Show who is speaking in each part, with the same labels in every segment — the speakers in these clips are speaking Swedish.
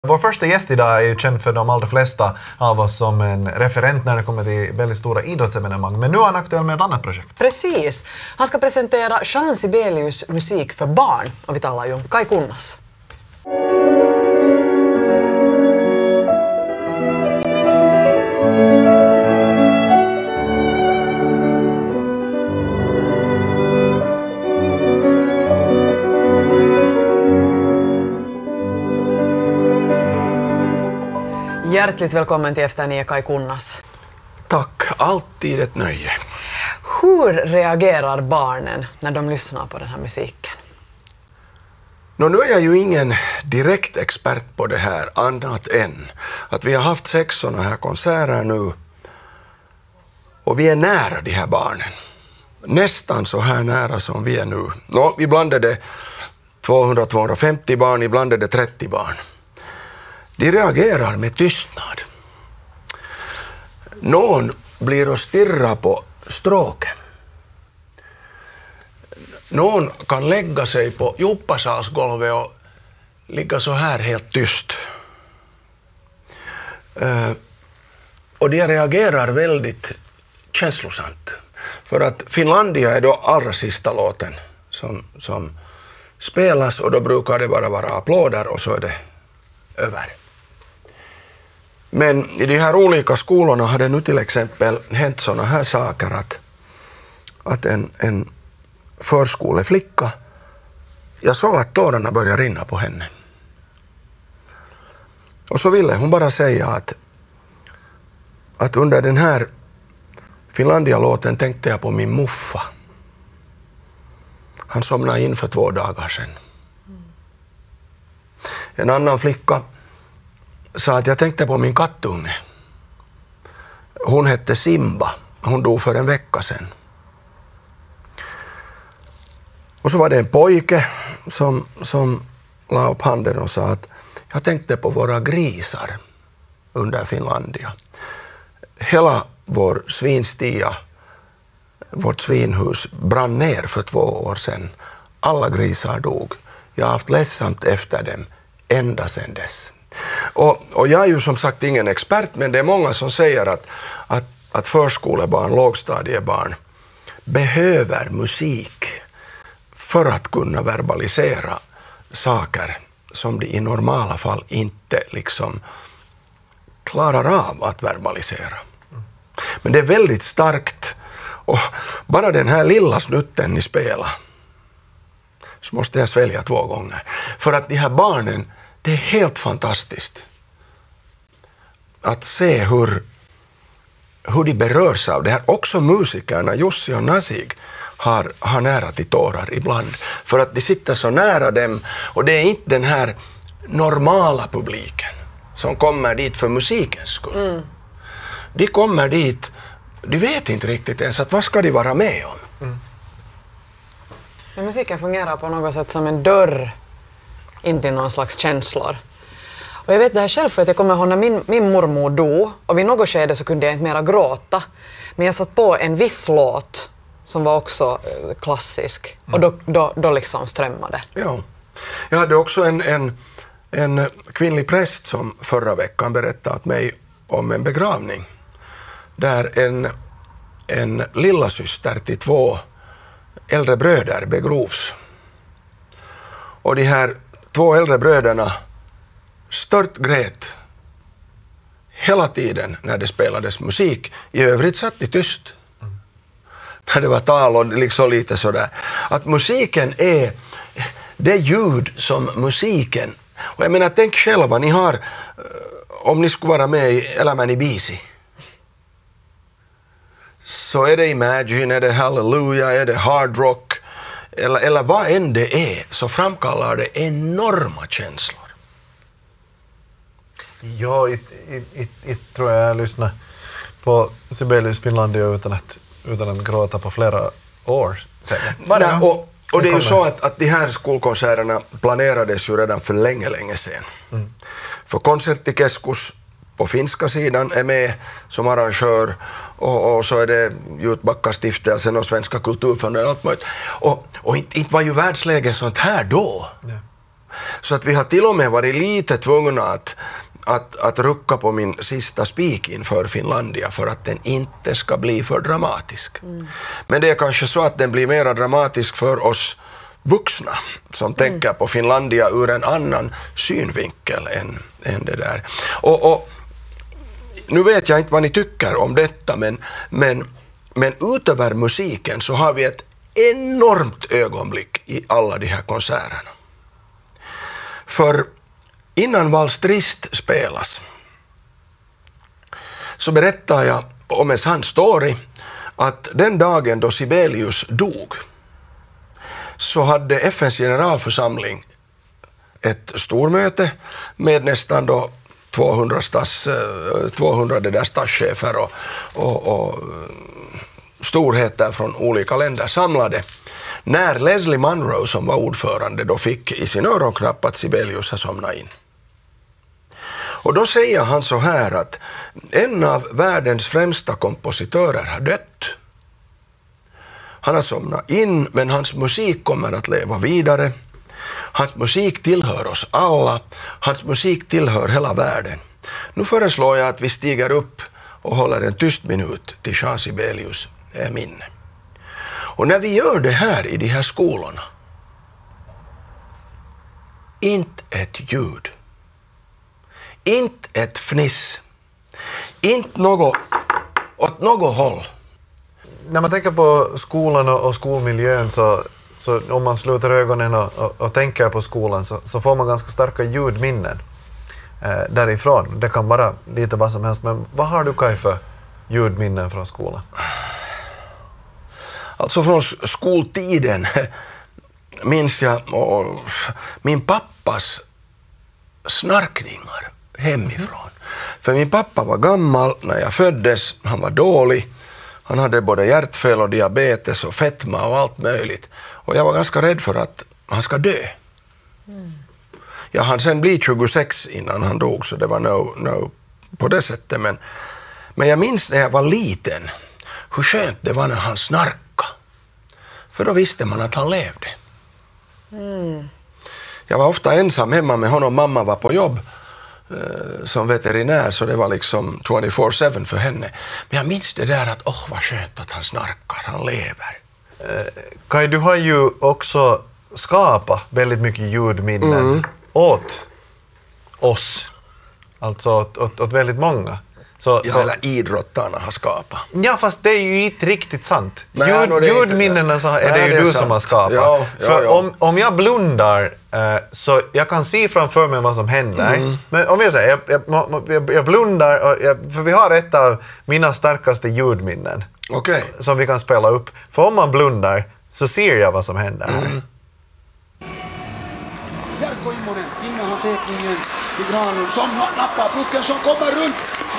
Speaker 1: Vår första gäst idag är ju känd för de allra flesta av oss som en referent när det kommer till väldigt stora idrottsevenemang. Men nu är han aktuell med ett annat projekt.
Speaker 2: Precis. Han ska presentera Jean Sibelius musik för barn. Och vi talar ju om Kai Kunnas. Hjärtligt välkommen till Efter 9 Kai Kunnas.
Speaker 3: Tack, alltid ett nöje.
Speaker 2: Hur reagerar barnen när de lyssnar på den här musiken?
Speaker 3: Nu är jag ju ingen direkt expert på det här, annat än att vi har haft 6 sådana här konserter nu och vi är nära de här barnen. Nästan så här nära som vi är nu. Ibland är det 200-250 barn, ibland är det 30 barn. De reagerar med tystnad. Någon blir och stirrar på stråken. Någon kan lägga sig på djupasalsgolvet och ligga så här helt tyst. Och de reagerar väldigt känslosamt. För att Finlandia är då allra sista låten som spelas och då brukar det bara vara applåder och så är det över. Men i de här olika skolorna har det nu till exempel hänt sådana här saker att en förskoleflicka, jag såg att tårarna började rinna på henne. Och så ville hon bara säga att under den här Finlandia-låten tänkte jag på min muffa. Han somnade in för 2 dagar sedan. En annan flicka sa att jag tänkte på min kattunge. Hon hette Simba. Hon dog för en vecka sedan. Och så var det en pojke som la upp handen och sa att jag tänkte på våra grisar under Finlandia. Hela vår svinstia, vårt svinhus, brann ner för 2 år sedan. Alla grisar dog. Jag har haft ledsamt efter dem ända sedan dess. Och jag är ju som sagt ingen expert, men det är många som säger att förskolebarn, lågstadiebarn behöver musik för att kunna verbalisera saker som de i normala fall inte liksom klarar av att verbalisera. Men det är väldigt starkt och bara den här lilla snutten ni spelar så måste jag svälja 2 gånger. För att de här barnen, det är helt fantastiskt att se hur de berörs av det här. Också musikerna, Jussi och Nasig, har nära till tårar ibland. För att de sitter så nära dem och det är inte den här normala publiken som kommer dit för musikens skull. De kommer dit, de vet inte riktigt ens att vad ska de vara med om.
Speaker 2: Men musiken fungerar på något sätt som en dörr in till någon slags känslor. Och jag vet det här själv för att jag kommer ihåg när min mormor dog och vid något skede så kunde jag inte mera gråta. Men jag satt på en viss låt som var också klassisk och då liksom strömmade.
Speaker 3: Ja. Jag hade också en kvinnlig präst som förra veckan berättat mig om en begravning där en lilla syster till 2 äldre bröder begrovs. Och de här 2 äldre bröderna stört grät hela tiden när det spelades musik. I övrigt satt de tyst. När det var tal och liksom lite sådär. Att musiken är det ljud som musiken. Och jag menar, tänk själva, ni har, om ni skulle vara med i Elämäni i biisi. Så är det Imagine, är det Hallelujah, är det Hard Rock. Eller vad än det är, så framkallar det enorma känslor.
Speaker 1: Ja, tror jag lyssnar på Sibelius Finlandia utan att gråta på flera år.
Speaker 3: Och det är ju så att de här skolkonserterna planerades ju redan för länge sedan. För Konserttikeskus på finska sidan är med som arrangör och så är det Jutbacka-stiftelsen och Svenska kulturfonden och allt möjligt. Och inte var ju världsläget sånt här då. Ja. Så att vi har till och med varit lite tvungna att rucka på min sista spik inför Finlandia för att den inte ska bli för dramatisk. Men det är kanske så att den blir mer dramatisk för oss vuxna som tänker på Finlandia ur en annan synvinkel än det där. Och nu vet jag inte vad ni tycker om detta, men utöver musiken så har vi ett enormt ögonblick i alla de här konserterna. För innan Vals Trist spelas så berättar jag om en sann story att den dagen då Sibelius dog så hade FNs generalförsamling ett stormöte med nästan då 200 statschefer och storheter från olika länder samlade. När Leslie Munro som var ordförande då fick i sin öronknapp att Sibelius har somnat in. Och då säger han så här att en av världens främsta kompositörer har dött. Han har somnat in, men hans musik kommer att leva vidare. Hans musik tillhör oss alla. Hans musik tillhör hela världen. Nu föreslår jag att vi stiger upp och håller en tyst minut till Jean Sibelius minne. Och när vi gör det här i de här skolorna, inte ett ljud, inte ett fniss, inte något åt något håll.
Speaker 1: När man tänker på skolan och skolmiljön så om man sluter ögonen och tänker på skolan så får man ganska starka ljudminnen därifrån. Det kan vara lite vad som helst, men vad har du Kaj för ljudminnen från skolan?
Speaker 3: Alltså från skoltiden minns jag min pappas snarkningar hemifrån. För min pappa var gammal när jag föddes, han var dålig. Han hade både hjärtfel och diabetes och fetma och allt möjligt. Och jag var ganska rädd för att han ska dö. Jag hann sen bli 26 innan han dog, så det var no på det sättet. Men jag minns när jag var liten hur skönt det var när han snarkade. För då visste man att han levde. Jag var ofta ensam hemma med honom. Mamma var på jobb som veterinär, så det var liksom 24/7 för henne. Men jag minns det där att vad skönt att han snarkar, han lever.
Speaker 1: Kaj, du har ju också skapat väldigt mycket ljudminnen åt oss, alltså åt väldigt många.
Speaker 3: Hela idrottarna har skapat.
Speaker 1: Ja, fast det är ju inte riktigt sant.
Speaker 3: Nej,
Speaker 1: ljudminnena så är det ju du som har skapat.
Speaker 3: Ja,
Speaker 1: för om jag blundar så jag kan se framför mig vad som händer. Men om jag säger, jag blundar, för vi har ett av mina starkaste ljudminnen som vi kan spela upp. För om man blundar så ser jag vad som händer här.
Speaker 4: Jarkko Immonen, innan teckningen till Granlund som nappar pucken som kommer runt.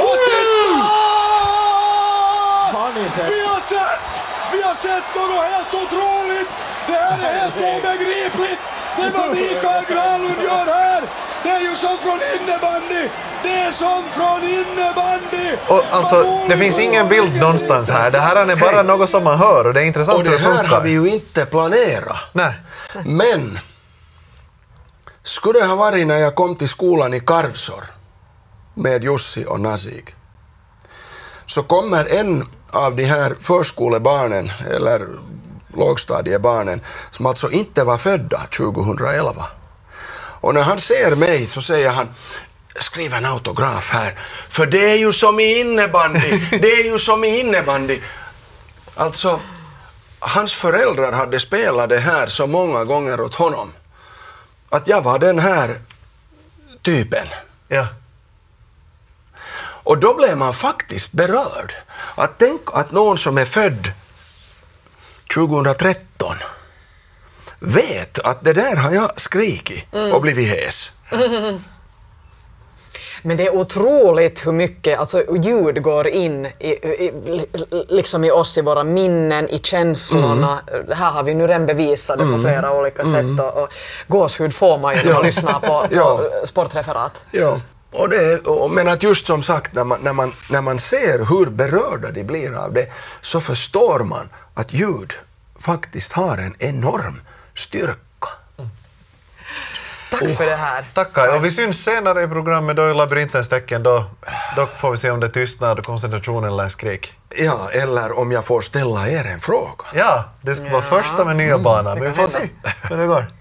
Speaker 4: Vi har sett något helt otroligt. Det här är helt obegripligt. Det var Mikael Granlund gör här. Det är ju som från innebandy. Det är som från innebandy.
Speaker 1: Och alltså, det finns ingen bild någonstans här. Det här är bara något som man hör och det är intressant hur det funkar.
Speaker 3: Och det här har vi ju inte planerat.
Speaker 1: Nej.
Speaker 3: Men skulle det ha varit när jag kom till skolan i Karvsor med Jussi och Nazig, så kommer en av de här förskolebarnen eller lågstadiebarnen som alltså inte var födda 2011. Och när han ser mig så säger han: skriv en autograf här, för det är ju som i innebandy, det är ju som i innebandy. Alltså, hans föräldrar hade spelat det här så många gånger åt honom att jag var den här typen.
Speaker 1: Ja.
Speaker 3: Och då blev man faktiskt berörd. Att tänk att någon som är född 2013 vet att det där har jag skrikit och blivit hes.
Speaker 2: Men det är otroligt hur mycket ljud går in liksom i oss, i våra minnen, i känslorna. Det här har vi nu redan bevisat på flera olika sätt. Och gåshud får man ju när man lyssnar på sportreferat.
Speaker 3: Ja. Men att just som sagt, när man ser hur berörda de blir av det, så förstår man att ljud faktiskt har en enorm styrka.
Speaker 2: Tack för det här.
Speaker 1: Tackar. Och vi syns senare i programmet då i labyrintens tecken. Då får vi se om det tystnar, koncentration eller skrik.
Speaker 3: Ja, eller om jag får ställa er en fråga.
Speaker 1: Ja, det ska vara första med nya banan. Men vi får se hur det går.